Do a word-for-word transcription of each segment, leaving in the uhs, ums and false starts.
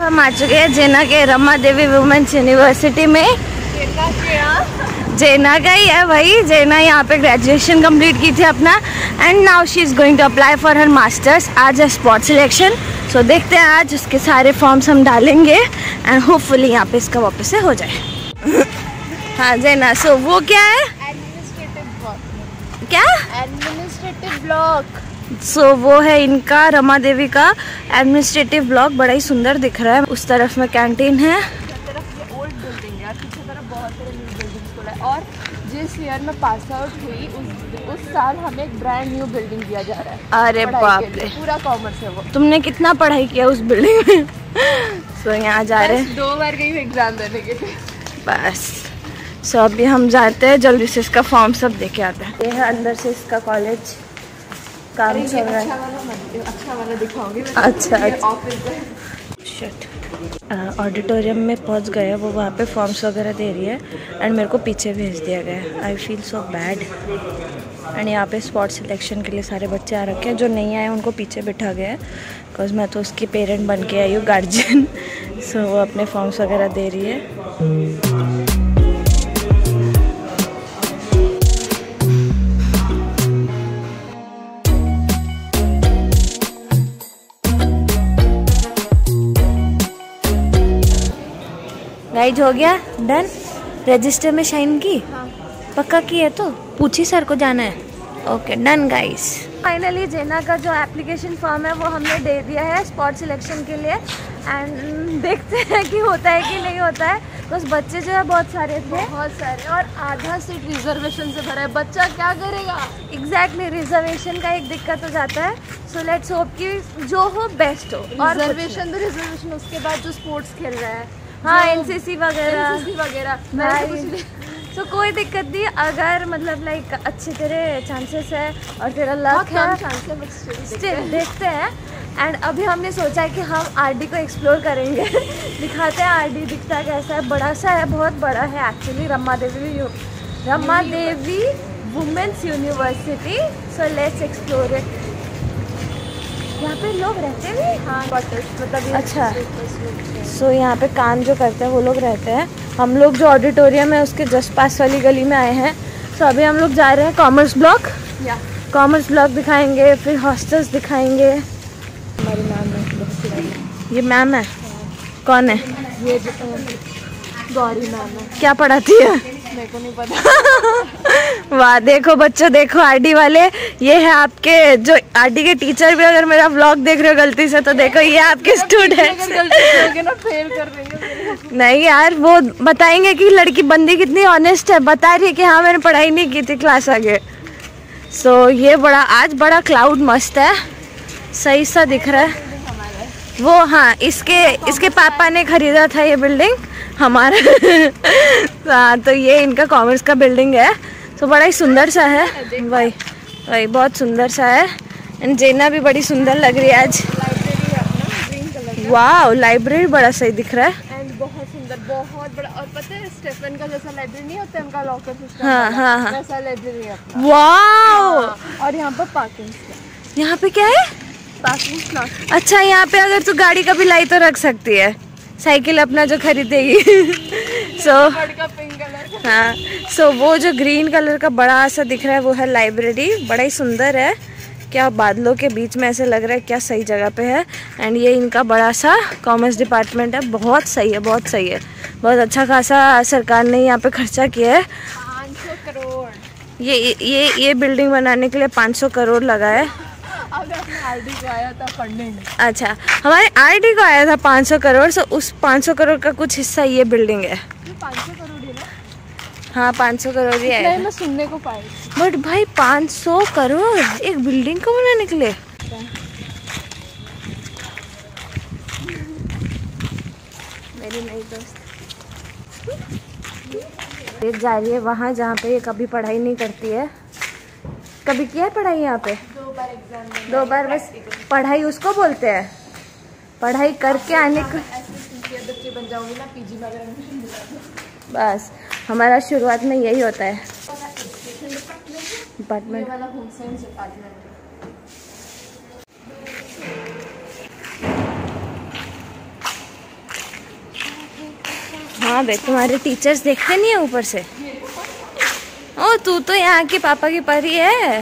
हम आ चुके हैं जेना के रमा देवी वुमेन्स यूनिवर्सिटी में। जेना का ही है भाई, जेना यहाँ पे ग्रेजुएशन कंप्लीट की थी अपना and now she is going to apply for her master's. आज है स्पॉट सिलेक्शन, सो देखते हैं आज उसके सारे फॉर्म्स हम डालेंगे एंड होपफुली यहाँ पे इसका वापस से हो जाए। हाँ जेना, सो वो क्या है? Administrative block. क्या? Administrative block. सो so, वो है इनका रमा देवी का एडमिनिस्ट्रेटिव ब्लॉक। बड़ा ही सुंदर दिख रहा है। उस तरफ में कैंटीन है, तरफ ये ओल्ड बिल्डिंग है, पीछे तरफ बहुत सारे न्यू बिल्डिंग्स खुला है। और जिस ईयर में पास आउट हुई उस उस साल हमें एक ब्रांड न्यू बिल्डिंग दिया जा रहा है। अरे बाप रे, पूरा कॉमर्स है वो। तुमने कितना पढ़ाई किया उस बिल्डिंग में? सो so, यहाँ जा रहे हैं, दो बार गई हूँ एग्जाम देने के लिए बस। सो so, अभी हम जाते हैं, जल्दी से इसका फॉर्म सब देके आते हैं। ये है अंदर से इसका कॉलेज, काम चल रहा है। अच्छा वाला अच्छा वाला दिखाओगे? अच्छा ऑफिस शिट। ऑडिटोरियम में पहुंच गए, वो वहाँ पे फॉर्म्स वगैरह दे रही है एंड मेरे को पीछे भेज दिया गया है। I feel so bad. And यहाँ पे स्पॉट सिलेक्शन के लिए सारे बच्चे आ रखे हैं, जो नहीं आए उनको पीछे बिठा गया है बिकॉज मैं तो उसकी पेरेंट बन के आई हूँ, गार्जियन। सो वो अपने फॉर्म्स वगैरह दे रही है। राइट हो गया, डन। रजिस्टर में साइन की? हाँ। पक्का की है तो पूछी सर को जाना है। Okay done guys. Finally Jena का जो एप्लीकेशन फॉर्म है वो हमने दे दिया है स्पॉट सिलेक्शन के लिए एंड देखते हैं कि होता है कि नहीं होता है। बस बच्चे जो है बहुत सारे थे, बहुत सारे, और आधा सीट रिजर्वेशन से भरा है। बच्चा क्या करेगा? एग्जैक्टली, रिजर्वेशन का एक दिक्कत हो जाता है। सो लेट्स होप कि जो हो बेस्ट हो। और रिजर्वेशन तो रिजर्वेशन, उसके बाद जो स्पोर्ट्स खेल रहा है, हाँ एनसीसी वगैरह एनसीसी वगैरह, तो कोई दिक्कत नहीं। अगर मतलब लाइक अच्छे तेरे चांसेस है और तेरा लक है, स्टिल देखते हैं। एंड अभी हमने सोचा है कि हम आरडी को एक्सप्लोर करेंगे। दिखाते हैं आरडी दिखता कैसा है। बड़ा सा है, बहुत बड़ा है actually. Rama Devi Rama Devi women's university. So let's explore it. यहाँ पे लोग रहते हैं? हाँ, मतलब अच्छा। सो so, यहाँ पे काम जो करते हैं वो लोग रहते हैं। हम लोग जो ऑडिटोरियम है उसके जस्ट पास वाली गली में आए हैं। सो so, अभी हम लोग जा रहे हैं कॉमर्स ब्लॉक। या कॉमर्स ब्लॉक दिखाएंगे, फिर हॉस्टल्स दिखाएंगे। हमारी मैम है, ये मैम है। कौन है ये? गौरी मैम है। क्या पढ़ाती है? मेरे को नहीं पता। वाह, देखो बच्चों, देखो आरडी वाले, ये है आपके जो आरडी के टीचर भी अगर मेरा व्लॉग देख रहे हो गलती से तो देखो ये आपके स्टूडेंट्स। ना फेल कर देंगे। नहीं यार, वो बताएंगे कि लड़की बंदी कितनी ऑनेस्ट है, बता रही है कि हाँ मैंने पढ़ाई नहीं की थी क्लास आगे। सो so, ये बड़ा आज बड़ा क्लाउड मस्त है, सही सा दिख रहा है वो। हाँ, इसके इसके पापा ने खरीदा था ये बिल्डिंग हमारा। हाँ, तो ये इनका कॉमर्स का बिल्डिंग है। तो बड़ा ही सुंदर सा है भाई, भाई बहुत सुंदर सा है। एंड जेना भी बड़ी सुंदर लग रही है आज। वाह, लाइब्रेरी बड़ा सही दिख रहा है एंड बहुत सुंदर, बहुत बड़ा। और पता है स्टेफन का जैसा लाइब्रेरी नहीं होता उनका लॉकर सिस्टम, हाँ हाँ हाँ, वैसा लाइब्रेरी है अपना। वाह। और यहाँ पर पार्किंग, यहाँ पे क्या है? Parking slot. अच्छा, यहाँ पे अगर तू गाड़ी का भी लाई तो रख सकती है, साइकिल अपना जो खरीदेगी। So so, pink colour. हाँ, सो so, वो जो ग्रीन कलर का बड़ा सा दिख रहा है वो है लाइब्रेरी। बड़ा ही सुंदर है, क्या बादलों के बीच में ऐसे लग रहा है, क्या सही जगह पे है। एंड ये इनका बड़ा सा कॉमर्स डिपार्टमेंट है। बहुत सही है, बहुत सही है, बहुत अच्छा खासा सरकार ने यहाँ पे खर्चा किया है। पाँच सौ करोड़ ये ये ये बिल्डिंग बनाने के लिए पाँच सौ करोड़ लगा है। आरडी को आया था फंडिंग। अच्छा, हमारे आरडी को आया था पाँच सौ करोड़। सो उस पाँच सौ करोड़ का कुछ हिस्सा ये बिल्डिंग है। पाँच सौ करोड़ है ना? हाँ, पाँच सौ करोड़ ही आया। मैं सुनने को पाई। बट भाई पाँच सौ करोड़ एक बिल्डिंग को बनाने के लिए। मेरी नई दोस्त ये जा रही है वहाँ जहाँ पे ये कभी पढ़ाई नहीं करती है। कभी किया है पढ़ाई यहाँ पे? दो बार एग्जाम, दो बार बस। पढ़ाई उसको बोलते हैं, पढ़ाई करके आने का। बच्चे बन जाऊंगी ना, पीजी में अगर एडमिशन दिला दो। बस हमारा शुरुआत में यही होता है। डिपार्टमेंट वाला होम साइंस डिपार्टमेंट। हाँ बे, तुम्हारे टीचर्स देखते नहीं है ऊपर से। ओ तू तो यहाँ की पापा की परी है।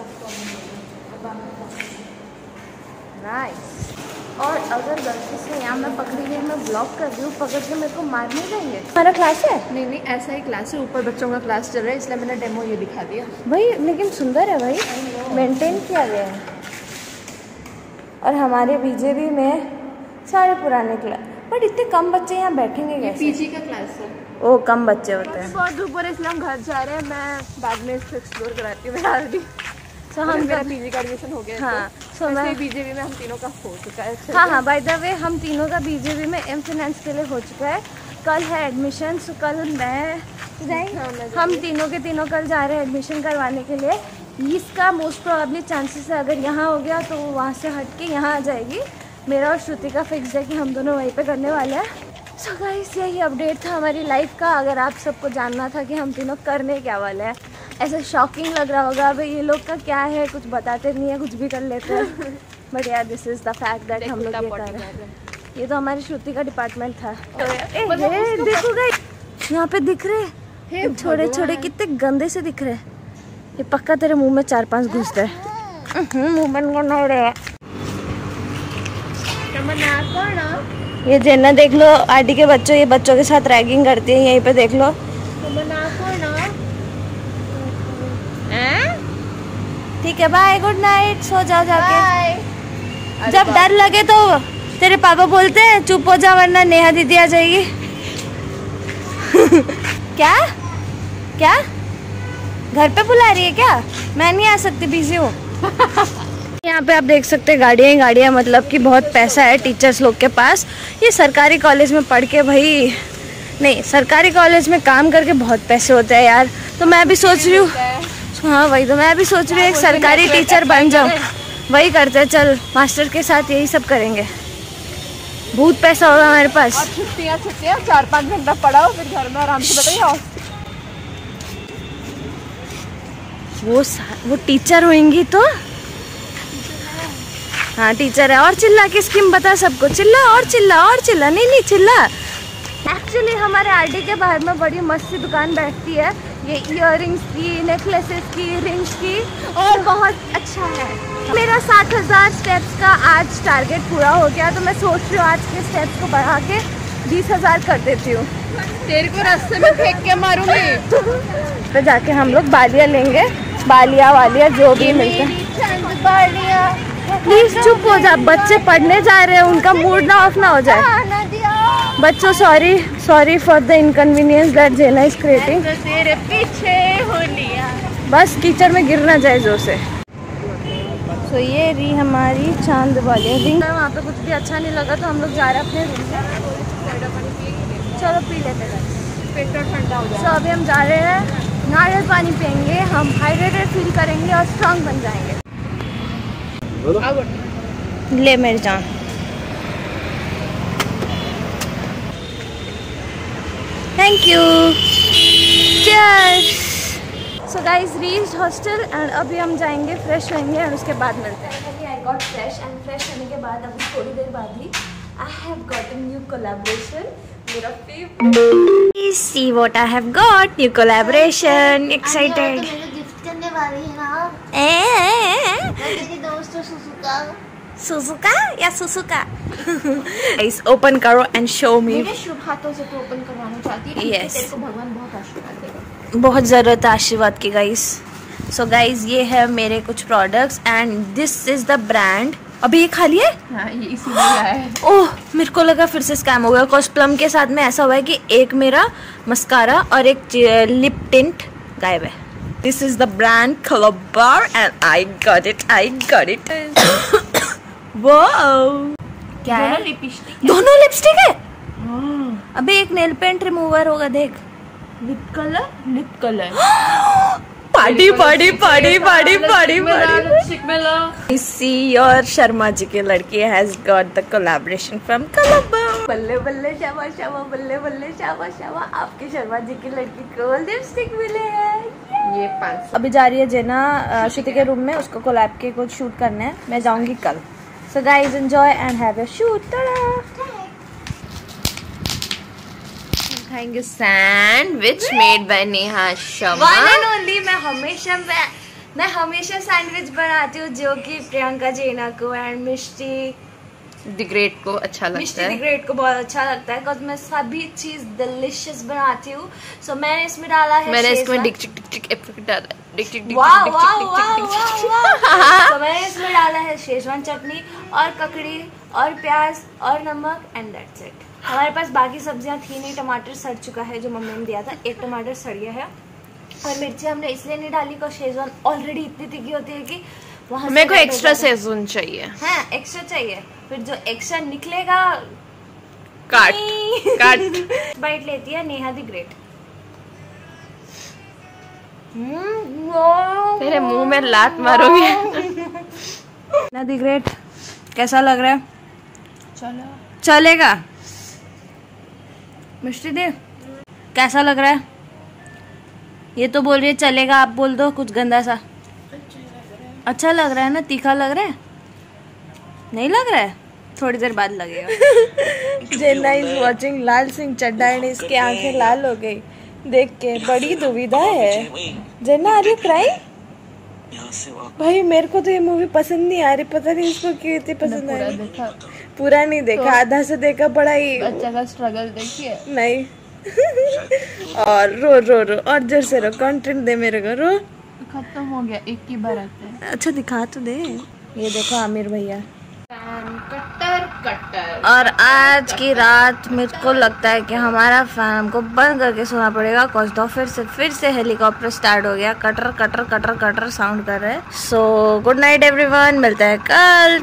नाइस। और अगर गलती से यहाँ मैं पकड़ी गई, मैं ब्लॉक कर रही हूँ, पकड़ के मेरे को मार नहीं देंगे? हमारा क्लास है? नहीं नहीं, ऐसा ही क्लास है, ऊपर बच्चों का क्लास चल रहा है, इसलिए मैंने डेमो ये दिखा दिया भाई। लेकिन सुंदर है भाई, मेंटेन किया गया है। और हमारे बीजेपी में सारे पुराने क्लास, बट इतने कम बच्चे यहाँ बैठेंगे कैसे? पीजी का क्लास है। ओ कम बच्चे होते हैं। बहुत धूप हो रहा है इसलिए हम घर जा रहे हैं। मैं बाद में इसको एक्सप्लोर कराती हूँ। मैं ऑलरेडी तो हम मेरा पीजी का एडमिशन हो गया। हाँ तो मैं बीजेपी में हम तीनों का हो चुका है। हाँ हाँ बाय द वे हम तीनों का बीजेपी में एम फाइनेंस के लिए हो चुका है। कल है एडमिशन, सो कल मैं जाएंगे। हम तीनों के तीनों कल जा रहे हैं एडमिशन करवाने के लिए। इसका मोस्ट प्रोबेबली चांसेस है अगर यहाँ हो गया तो वहाँ से हट के यहाँ आ जाएगी। मेरा और श्रुति का फिक्स है कि हम दोनों वहीं पे करने वाले हैं। सो गाइस यही अपडेट था हमारी लाइफ का। अगर आप सबको जानना था कि हम तीनों करने क्या वाले हैं, ऐसा शॉकिंग लग रहा होगा भाई ये लोग का क्या है, कुछ बताते नहीं है, कुछ भी कर लेते हैं। बट यार this is the fact that हम लोग ये कर रहे हैं। ये तो हमारी श्रुति का डिपार्टमेंट था। ए, ए, देखो गाइस यहाँ पे दिख रहे छोटे छोटे कितने गंदे से दिख रहे हैं। ये पक्का तेरे मुंह में चार पांच घुसते हैं। मुंह बंद करना रहे। ये जेना देख लो, आंटी के बच्चों ये बच्चों के साथ रैगिंग करती है, यहीं पे देख लो। ठीक है बाय, गुड नाइट, सो जाओ जाके। जब डर लगे तो तेरे पापा बोलते हैं चुप हो जा वरना नेहा दीदी आ जाएगी। क्या क्या घर पे बुला रही है क्या? मैं नहीं आ सकती, बिजी हूँ। यहाँ पे आप देख सकते हैं गाड़ियाँ ही गाड़ियाँ, मतलब कि बहुत पैसा है टीचर्स लोग के पास। ये सरकारी कॉलेज में पढ़ के भाई, नहीं सरकारी कॉलेज में काम करके बहुत पैसे होते हैं यार। तो मैं भी सोच रही हूँ, हाँ वही तो मैं भी सोच रही हूँ एक सरकारी टीचर बन जाऊँ। वही करते हैं, चल मास्टर के साथ यही सब करेंगे, बहुत पैसा होगा हमारे पास। छुट्टियाँ छुट्टियाँ चार पाँच घंटा पढ़ाओ, फिर घर में आराम से बताइए। वो वो टीचर होंगी तो हाँ टीचर है। और चिल्ला की स्कीम बता सबको, चिल्ला और चिल्ला और चिल्ला। नहीं नहीं चिल्ला। एक्चुअली हमारे आरडी के बाहर में बड़ी मस्त सी दुकान बैठती है, ये इयररिंग्स की, नेकलेसेस की, रिंग्स की, और बहुत अच्छा है। मेरा सात हजार स्टेप्स का आज टारगेट पूरा हो गया, तो मैं सोच रही हूँ आज के स्टेप्स को बढ़ा के बीस हजार कर देती हूँ। तेरे को रास्ते में फेंक के मारूंगी। तो जाके हम लोग बालियाँ लेंगे, बालियाँ वालियाँ जो भी मिलते हैं। प्लीज चुप हो जा, बच्चे पढ़ने जा रहे हैं, उनका मूड ना ऑफ ना हो जाए। बच्चों sorry sorry for the inconvenience that Jena is creating. तेरे पीछे हो लिया, बस कीचड़ में गिर ना जाए जोर से। सो so, ये रही हमारी चांद वाली रिंग। वहाँ पे कुछ भी अच्छा नहीं लगा तो हम लोग जा रहे हैं अपने रूम में। चलो पी लेते हैं, पेट ठंडा हो जाए। सो अभी हम जा रहे हैं, नारियल पानी पियेंगे, हम हाइड्रेटेड फील करेंगे और स्ट्रॉन्ग बन जाएंगे। ले मेरी जान। Thank you, cheers. So guys reached hostel and अभी हम जाएंगे फ्रेश होंगे और उसके बाद मिलते हैं। I got fresh and fresh होने के बाद अभी थोड़ी देर बाद ही I have got a new collaboration, मेरा favourite. See what I have got, new collaboration, excited. Gift करने वाली है ना ए मेरी दोस्त सुजुका। सुजुका या सुजुका? गाइस ओपन करो एंड शो मी। मेरे शुभ हाथों से तो ओपन करवाना चाहती है। Yes. तेरे को भगवान बहुत आशीर्वाद देगा। बहुत ज़रूरत है आशीर्वाद की गाइस। सो गाइस ये है मेरे कुछ products and this is the brand. अभी ये खाली है? हाँ ये इसीलिए आया है। ओह मेरे को लगा फिर से स्कैम हो गया। कॉस्ट प्लम के साथ में ऐसा हुआ है कि एक मेरा मस्कारा और एक लिप टिंट गायब है। This is the brand Colorbar and I got it, I got it. Wow क्या है? लिपस्टिक, दोनों लिपस्टिक है। अबे एक नेल पेंट रिमूवर होगा देख। Lip colour, lip colour. Party party party party party lipstick में लो। सी योर शर्मा जी की लड़की has got the collaboration from Colorbar. बल्ले बल्ले शाबा शाबा, बल्ले बल्ले शाबा शाबा, आपके शर्मा जी की लड़की को लिपस्टिक मिले हैं। ये पाँच। अभी जा रही है जेना श्रुति के रूम में, उसको कोलैब के कुछ शूट करना है। मैं जाऊंगी कल। So guys enjoy and have a shoot. Ta-da! खाएंगे sandwich made by Neha Sharma. One and only. मैं हमेशा मैं, मैं हमेशा सैंडविच बनाती हूँ जो कि प्रियंका जेना को एंड मिष्टी द ग्रेट को अच्छा लगता मिष्टी है। द ग्रेट को बहुत अच्छा लगता है बिकॉज मैं सभी चीज डिलीशियस बनाती हूँ। सो मैंने इसमें डाला है मैंने इसमें शेजवान। डिक टिक टिक टिक एफर्ट डाला है। डिक टिक टिक वाह टिक वाह टिक वाह टिक टिक वाह वाह। तो मैंने इसमें डाला है शेजवान चटनी और ककड़ी और प्याज और नमक एंड दैट्स इट। हमारे पास बाकी सब्जियां थी नहीं, टमाटर सड़ चुका है जो मम्मी ने दिया था, एक टमाटर सड़ गया है और मिर्ची हमने इसलिए नहीं डाली क्योंकि शेजवान ऑलरेडी इतनी तीखी होती है कि वहाँ मेरे को एक्स्ट्रा सेजवान चाहिए। हाँ एक्स्ट्रा चाहिए, फिर जो एक्स्ट्रा निकलेगा काट काट। बाइट लेती है नेहा द ग्रेट। तेरे मुंह में लात मारोगे। नेहा द ग्रेट कैसा लग रहा है? चलो चलेगा। मिष्टी दी कैसा लग रहा है? ये तो बोल रही है चलेगा, आप बोल दो कुछ गंदा सा। अच्छा लग रहा है ना? तीखा लग रहा है? नहीं लग रहा है? थोड़ी देर बाद लगेगा। Jena is watching Laal Singh Chaddha and इसकी आंखें लाल हो गई देख के। बड़ी दुविधा है। Jena are you crying? भाई मेरे को तो ये मूवी पसंद नहीं आ रही, पता नहीं इसको क्यों इतनी पसंद आ रही। देखा पूरा नहीं देखा, आधा से देखा पड़ा ही बच्चा का स्ट्रगल देखिए। नहीं। और रो रो रो और जोर से रो, कंटेंट दे मेरे को। रो खत्म हो गया, एक की बार आते हैं। अच्छा दिखा तो दे। ये देखो आमिर भैया। कट्टर कट्टर। और आज की रात मेरे को लगता है कि हमारा फैन हमको बंद करके सोना पड़ेगा बिकॉज दो फिर से फिर से हेलीकॉप्टर स्टार्ट हो गया। कटर कटर कटर कटर साउंड कर रहे हैं। सो गुड नाइट एवरीवन, मिलते हैं कल।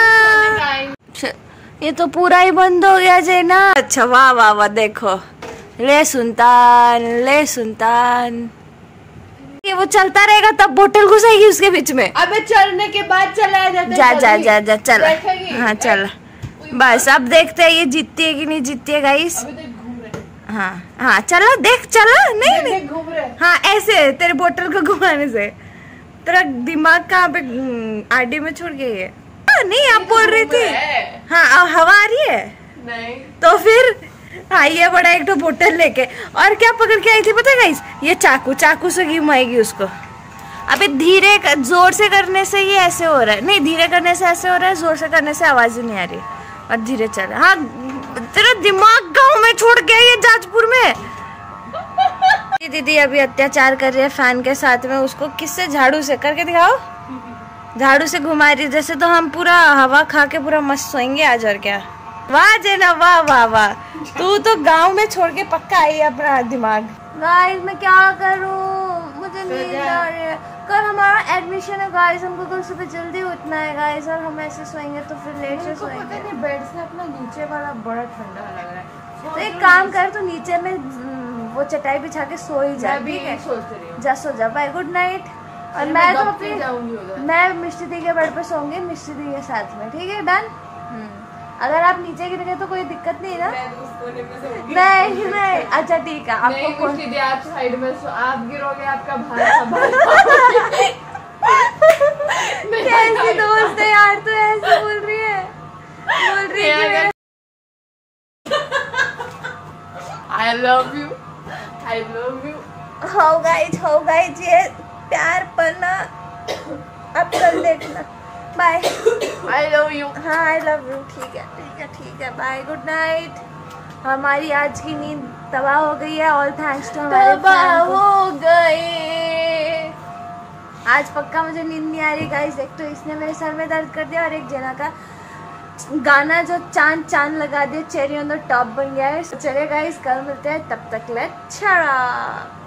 टाटा। ये तो पूरा ही बंद हो गया जेना। अच्छा वाह वाह वाह, देखो ले सुल्तान ले सुल्तान। ये वो चलता रहेगा तब बोतल घुसेगी उसके बीच में। अबे चलने के बाद चला जाता है। जा जा जा जा चल। बैठेगी। हाँ चल बस अब देखते हैं ये जीतती है कि नहीं जीतती है गाइस। अबे देख घूम रहे। हाँ हाँ चला देख चला। नहीं नहीं देख घूम रहे। हाँ ऐसे तेरे बोतल को घुमाने से तेरा दिमाग कहाँ पे आरडी में छोड़ गई है? हाँ, नहीं आप बोल रही थी। हाँ अब हवा आ रही है नहीं तो फिर हाँ ये बड़ा एक तो बोतल लेके और क्या पकड़ के आई थी पता है गाइस? ये चाकू चाकू से घुमाएगी उसको। अबे धीरे कर, जोर से करने से ये ऐसे हो रहा है। नहीं धीरे करने से ऐसे हो रहा है, जोर से करने से आवाज ही नहीं आ रही। और धीरे चल। हाँ तेरा दिमाग गांव में छोड़ के ये जाजपुर में। ये दीदी अभी अत्याचार कर रही है फैन के साथ में। उसको किससे? झाड़ू से करके दिखाओ। झाड़ू से घुमा रही जैसे तो हम पूरा हवा खा के पूरा मस्त सोएंगे आज। और क्या वाह जेना वाह वाह वाह। तू तो गांव में छोड़ के पक्का आई है अपना दिमाग। गाइस मैं क्या करूं, मुझे नींद आ रही है। कल हमारा एडमिशन है गाइस, हमको कल सुबह जल्दी उठना है गाइस और हम ऐसे सोएंगे तो फिर लेट से सोएंगे। बेड से अपना नीचे वाला बड़ा ठंडा लग रहा है। तो एक काम कर, तू नीचे में वो चटाई बिछा के सो ही जा। मैं भी यही सोच रही हूँ। जा सो जा। Bye good night. और मैं तो अपनी जाऊंगी उधर। मैं मिष्टी दी के बेड पे सोऊंगी मिष्टी दी के साथ में। ठीक है डन। अगर आप नीचे गिर गए तो कोई दिक्कत नहीं है ना? नहीं नहीं अच्छा ठीक है। आपको कौन आप साइड में सो, आप गिरोगे आपका भाई संभाल। कैसी दोस्त है यार, तू ऐसे बोल रही है बोल रही है I love you I love you. हो गाइस हो गाइस ये प्यार पना अब कल देखना। बाय। I love you. हाँ आई लव यू। ठीक है ठीक है ठीक है बाय गुड नाइट। हमारी आज की नींद तबाह हो गई है। ऑल थैंक्स टू हमारे तबाह फैन को। हो गए। आज पक्का मुझे नींद नहीं आ रही गाइस। एक तो इसने मेरे सर में दर्द कर दिया और एक जेना का गाना जो चांद चांद लगा दिया चेरी ऑन द टॉप बन गया है। चले गाइस कल मिलते हैं, तब तक ले छड़ा।